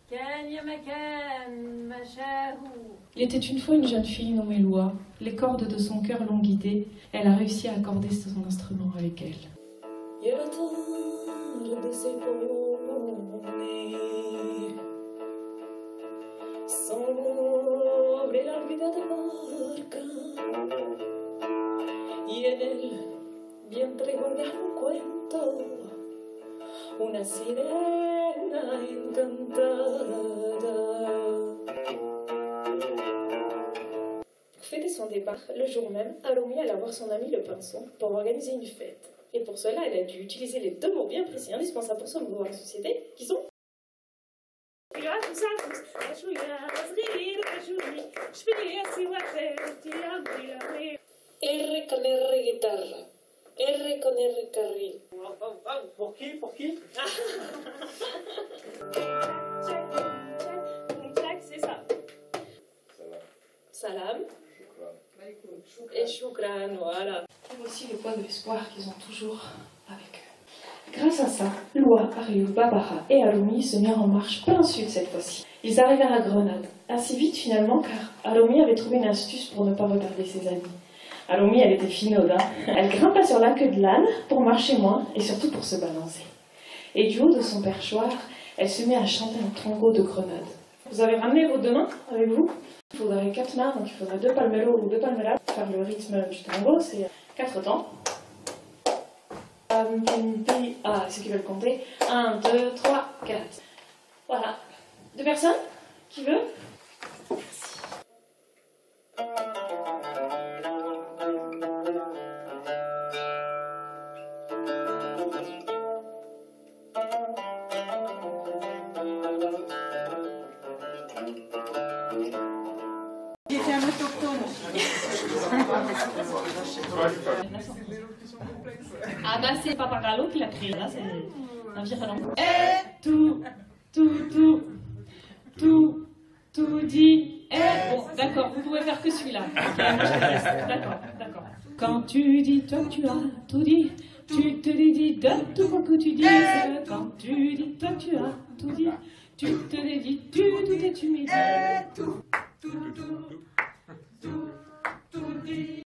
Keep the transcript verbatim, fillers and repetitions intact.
Il était une fois une jeune fille nommée Loa. Les cordes de son cœur l'ont guidée. Elle a réussi à accorder son instrument avec elle. Y en el vientre guardaba un cuento, una sirena encantada. Pour fêter son départ, le jour même, Alomi alla voir son ami le pinson pour organiser une fête. Et pour cela, elle a dû utiliser les deux mots bien précis indispensables pour se mouvoir dans la société, qui sont R con R guitarra, R con R carril. Pour qui? Pour qui? C'est ça. Salam. Et choukran, voilà. Et aussi le poids de l'espoir qu'ils ont toujours avec eux. Grâce à ça, Loa, Ariou, Babara et Alomi se mirent en marche plein sud cette fois-ci. Ils arrivèrent à Grenade, assez vite finalement car Alomi avait trouvé une astuce pour ne pas retarder ses amis. Alomi, elle était finaude, hein. Elle grimpa sur la queue de l'âne pour marcher moins et surtout pour se balancer. Et du haut de son perchoir, elle se mit à chanter un tango de Grenade. Vous avez ramené vos deux mains avec vous? Il faudrait quatre mains, donc il faudrait deux palmellos ou deux palmellas pour faire le rythme du tango, c'est quatre temps. Ah, ceux qui veulent compter. un, deux, trois, quatre. Voilà. Deux personnes? Qui veut? Merci. J'étais un autochtone. Ah bah c'est Papagallo qui l'a créé, là c'est un viralent. Et tout, tout, tout, tout, tout dit. Et bon, d'accord, vous pouvez faire que celui-là. D'accord, d'accord. Quand tu dis, toi tu as tout dit, tu te dédies de tout ce que tu dis. Quand tu dis, toi tu as tout dit, tu te dédies du tout et tu m'y dis.